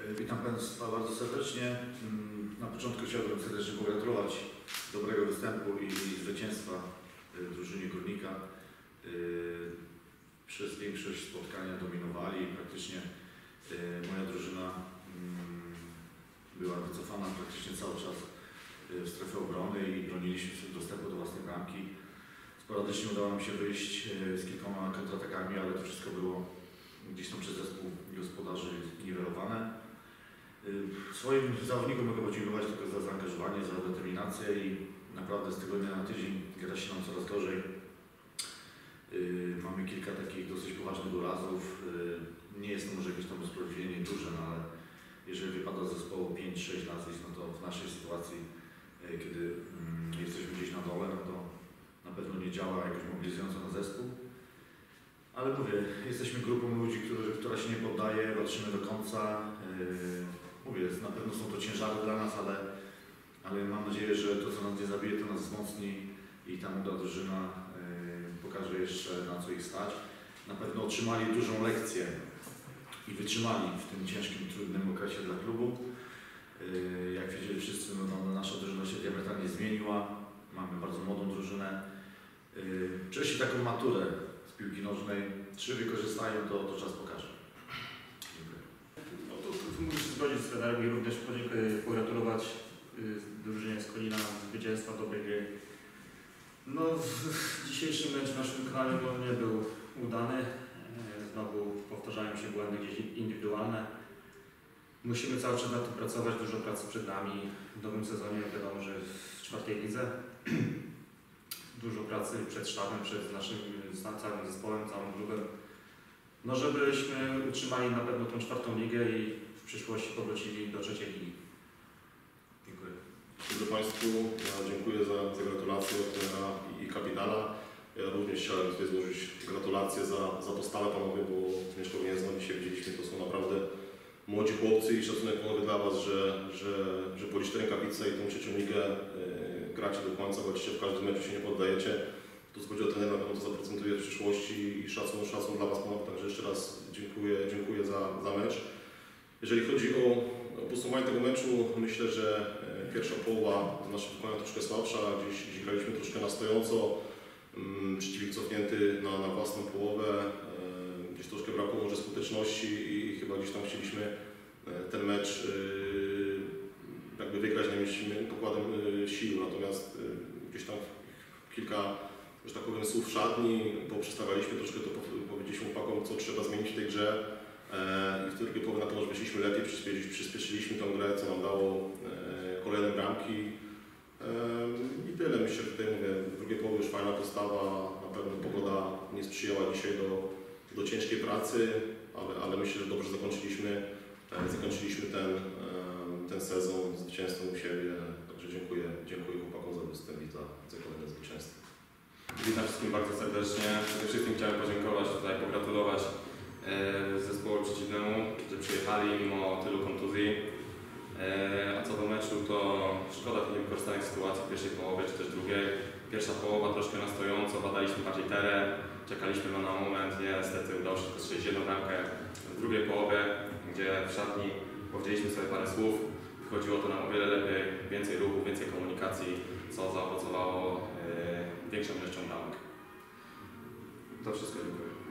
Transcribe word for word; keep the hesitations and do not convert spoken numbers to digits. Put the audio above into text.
Witam Państwa bardzo serdecznie. Na początku chciałbym serdecznie pogratulować dobrego występu i zwycięstwa drużynie Górnika. Przez większość spotkania dominowali. Praktycznie moja drużyna była wycofana praktycznie cały czas w strefie obrony i broniliśmy dostępu do własnej bramki. Sporadycznie udało nam się wyjść z kilkoma kontratakami, ale to wszystko było gdzieś tam przez zespół gospodarzy niwelowane. Swoim zawodnikom mogę podziękować tylko za zaangażowanie, za determinację i naprawdę z tygodnia na tydzień gra się nam coraz gorzej. Mamy kilka takich dosyć poważnych urazów. Nie jest to może jakieś tam usprawiedliwienie duże, no ale jeżeli wypada z zespołu pięć sześć nazwisk, no to w naszej sytuacji, kiedy jesteśmy gdzieś na dole, no to na pewno nie działa jakoś mobilizująco na zespół. Ale mówię, jesteśmy grupą ludzi, którzy, która się nie poddaje, walczymy do końca. Mówię, na pewno są to ciężary dla nas, ale, ale mam nadzieję, że to, co nas nie zabije, to nas wzmocni i ta młoda drużyna pokaże jeszcze, na co ich stać. Na pewno otrzymali dużą lekcję i wytrzymali w tym ciężkim, trudnym okresie dla klubu. Jak wiedzieli wszyscy, no, nasza drużyna się diametralnie zmieniła. Mamy bardzo młodą drużynę. Przeszli taką maturę z piłki nożnej. Czy wykorzystają, to, to czas pokaże. Dziękuję. No to, to muszę się zgodzić z trenerem i również pogratulować drużynie z Konina zwycięstwa, dobrej gry. No, w dzisiejszym meczu naszym wykonaniu no, nie był udany. Znowu powtarzają się błędy gdzieś indywidualne. Musimy cały czas nad tym pracować, dużo pracy przed nami. W nowym sezonie wiadomo, że w czwartej lidze. Dużo pracy przed sztabem, przed naszym całym zespołem, całą grupą. No żebyśmy utrzymali na pewno tą czwartą ligę i w przyszłości powrócili do trzeciej ligi. Dziękuję. Dziękuję Państwu. Ja dziękuję za, za gratulacje od trenera i, i kapitana. Ja również chciałem tutaj złożyć gratulacje za, za postawę panowie, bo ciężko mnie znam, dzisiaj widzieliśmy, to są naprawdę młodzi chłopcy i szacunek panowie dla Was, że, że, że policzycie rękawice i tą trzecią ligę yy, gracie do końca, walczycie w każdym meczu, się nie poddajecie. Tu zgodzi o trenera, na pewno to zaprocentuje w przyszłości i szacun, szacun dla Was panowie, także jeszcze raz dziękuję, dziękuję za, za mecz. Jeżeli chodzi o, o podsumowanie tego meczu, myślę, że yy, pierwsza połowa w naszym wykonaniu troszkę słabsza, gdzieś, gdzieś graliśmy troszkę na stojąco, yy, przeciwnik cofnięty na, na własną połowę. Gdzieś troszkę brakło może skuteczności i chyba gdzieś tam chcieliśmy ten mecz jakby wygrać najmniejszym pokładem sił, natomiast gdzieś tam kilka, że tak powiem, słów w szatni, poprzestawaliśmy troszkę, to powiedzieliśmy chłopakom, co trzeba zmienić w tej grze i w drugiej połowie na to, że wyszliśmy lepiej, przyspieszyliśmy tę grę, co nam dało kolejne bramki i tyle. Myślę, że tutaj mówię, w drugiej połowie już fajna postawa, na pewno pogoda nie sprzyjała dzisiaj do do ciężkiej pracy, ale, ale myślę, że dobrze zakończyliśmy, zakończyliśmy ten, ten sezon zwycięstwem u siebie. Także dziękuję, dziękuję chłopakom za występ i za, za kolejne zwycięstwo. Witam wszystkim bardzo serdecznie. Przede wszystkim chciałem podziękować, tutaj pogratulować e, zespołowi przeciwnemu, że przyjechali mimo tylu kontuzji. E, a co do meczu, to szkoda tych niewykorzystanych sytuacji w pierwszej połowie czy też drugiej. Pierwsza połowa troszkę na stojąco, badaliśmy bardziej teren, czekaliśmy na moment, niestety udało się tylko strzelić jedną bramkę w drugiej połowie, gdzie w szatni powiedzieliśmy sobie parę słów, wychodziło to nam o wiele lepiej, więcej ruchu, więcej komunikacji, co zaowocowało yy, większą ilością bramek. To wszystko, dziękuję.